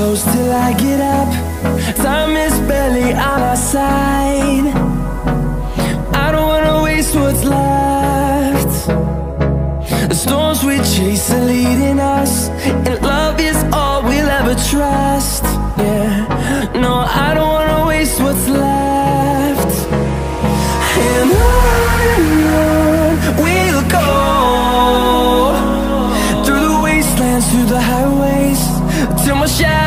close till I get up. Time is barely on our side. I don't wanna waste what's left. The storms we chase are leading us, and love is all we'll ever trust. Yeah, no, I don't wanna waste what's left. And on we'll go, through the wastelands, through the highways, till my shadow